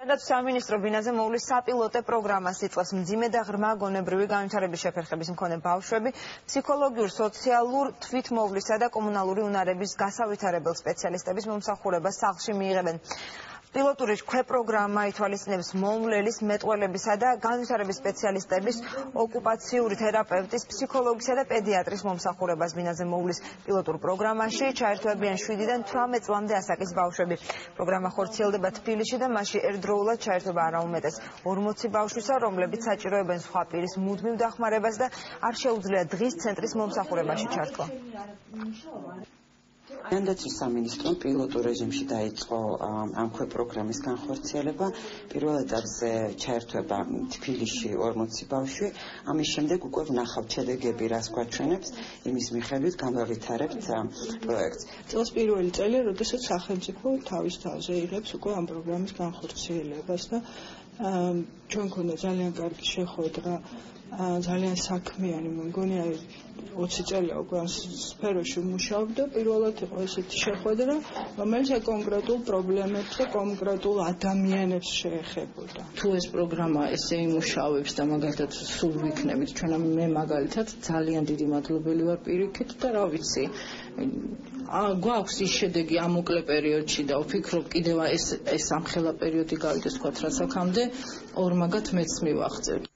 სამინისტრო ბინაზე მოვლის საპილოტე პროგრამას იწვევს მძიმე და ღრმა გონებრივი განვითარების შეფერხების მქონე ბავშვები, ფსიქოლოგიურ, სოციალურ, თვითმოვლისა და კომუნალური უნარების გასავითარებელ სპეციალისტების მომსახურებას სახლში მიიღებენ. Piloturi პროგრამა ითვალისწინებს მომვლელის, მეტყველებისა და განვითარების სპეციალისტების, ოკუპაციური თერაპევტის, ფსიქოლოგისა და პედიატრის მომსახურებას ბინაზე მოვლის პილოტურ პროგრამაში ჩაერთვებიან 7-დან 18 წლამდე ასაკის ბავშვები. პროგრამა ხორციელდება თბილისში და მასში ერთდროულად ჩაერთვება არაუმეტეს 40 ბავშვისა, რომლებიც საჭიროებენ სხვა პირის მუდმივ დახმარებას და არ შეუძლიათ დღის ცენტრის მომსახურებაში ჩართვა. Ანდაცვის სამინისტრომ პილოტურ რეჟიმში დაიწყო ამ პროგრამის განხორციელება. პირველ ეტაპზე ჩაერთვება თბილისში 40 ბავშვი. ამის შემდეგ უკვე ვნახავთ შედეგები, რას გვაჩვენებს, იმის მიხედვით განავითარებთ პროექტს. წელს პირველი წელი, როდესაც სახელმწიფო თავის თავზე იღებს უკვე ამ პროგრამის განხორციელებას და ჩვენ გქონდა ძალიან კარგი შეხვედრა, ძალიან საქმიანი, მგონია 20 წელია უკვე ამ სფეროში ვმუშაობ და პირველად იყო ესეთი შეხვედრა, რომელიც კონკრეტულ პრობლემებს და კონკრეტულ ადამიანებს შეეხებოდა. თუ ეს პროგრამა ესე იმუშავებს და მაგალითად სულ ვიქნებით ჩვენ მე მაგალითად ძალიან დიდი მადლობელი ვარ პირიქით და რა ვიცი გვაქვს ის შედეგი ამ მოკლე პერიოდში და ვფიქრობ კიდევ ეს ამხელა პერიოდი გავიდეს თქვათ რაც აქამდე ორმაგად მეც მივახცევ.